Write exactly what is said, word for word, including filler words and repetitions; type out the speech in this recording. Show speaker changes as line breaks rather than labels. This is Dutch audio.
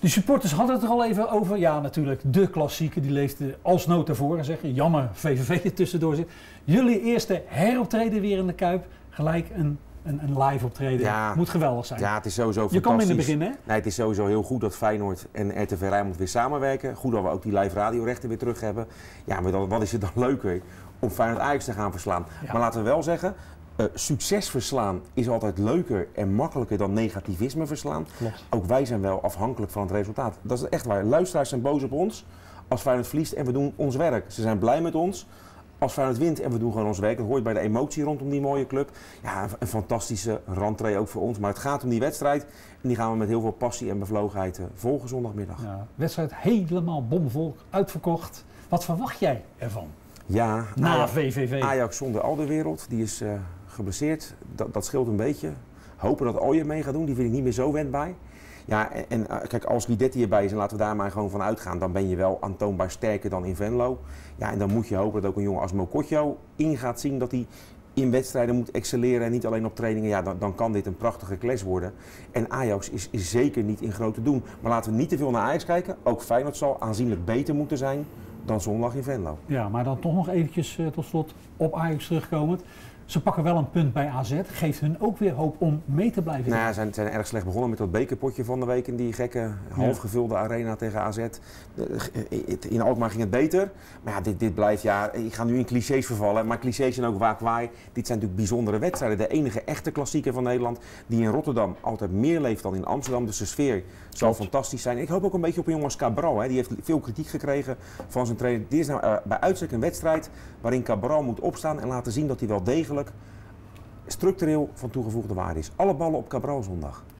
De supporters hadden het er al even over. Ja, natuurlijk, de klassieke, die leefde als nood ervoor en zeggen, jammer, V V V er tussendoor zit. Jullie eerste heroptreden weer in de Kuip, gelijk een, een, een live optreden.
Ja,
moet geweldig zijn.
Ja, het is sowieso
Je
fantastisch.
kwam in het begin, hè?
Nee, het is sowieso heel goed dat Feyenoord en R T V Rijnmond weer samenwerken. Goed dat we ook die live radiorechten weer terug hebben. Ja, maar dan, wat is het dan leuker om Feyenoord Ajax te gaan verslaan. Ja. Maar laten we wel zeggen, uh, succes verslaan is altijd leuker en makkelijker dan negativisme verslaan.
Klopt.
Ook wij zijn wel afhankelijk van het resultaat. Dat is echt waar. Luisteraars zijn boos op ons als Feyenoord verliest en we doen ons werk. Ze zijn blij met ons als Feyenoord wint en we doen gewoon ons werk. Dat hoort bij de emotie rondom die mooie club. Ja, een fantastische rentree ook voor ons. Maar het gaat om die wedstrijd en die gaan we met heel veel passie en bevlogenheid uh, volgen zondagmiddag.
Ja, wedstrijd helemaal bomvol, uitverkocht. Wat verwacht jij ervan?
Ja,
na
Ajax,
V V V.
Ajax zonder Alderweireld, die is uh, geblesseerd. Dat, dat scheelt een beetje. Hopen dat Ooyen mee gaat doen, die vind ik niet meer zo wendbaar. Ja, en, en uh, kijk, als Guidetti erbij is en laten we daar maar gewoon van uitgaan, dan ben je wel aantoonbaar sterker dan in Venlo. Ja, en dan moet je hopen dat ook een jongen als Mokotjo in gaat zien dat hij in wedstrijden moet excelleren en niet alleen op trainingen. Ja, dan, dan kan dit een prachtige clash worden. En Ajax is, is zeker niet in grote doen. Maar laten we niet te veel naar Ajax kijken. Ook Feyenoord zal aanzienlijk beter moeten zijn dan zondag in Venlo.
Ja, maar dan toch nog eventjes uh, tot slot op Ajax terugkomend. Ze pakken wel een punt bij A Z, geeft hun ook weer hoop om mee te blijven.
Nou ja, ze zijn, zijn erg slecht begonnen met dat bekerpotje van de week in die gekke halfgevulde arena tegen A Z. In Alkmaar ging het beter, maar ja, dit, dit blijft, ja, ik ga nu in clichés vervallen, maar clichés zijn ook vaak waar. Dit zijn natuurlijk bijzondere wedstrijden. De enige echte klassieker van Nederland die in Rotterdam altijd meer leeft dan in Amsterdam. Dus de sfeer zal Klopt. fantastisch zijn. Ik hoop ook een beetje op een jongen als Cabral, hè. Die heeft veel kritiek gekregen van zijn trainer. Dit is nou uh, bij uitstek een wedstrijd waarin Cabral moet opstaan en laten zien dat hij wel degelijk structureel van toegevoegde waarde is. Alle ballen op Cabral zondag.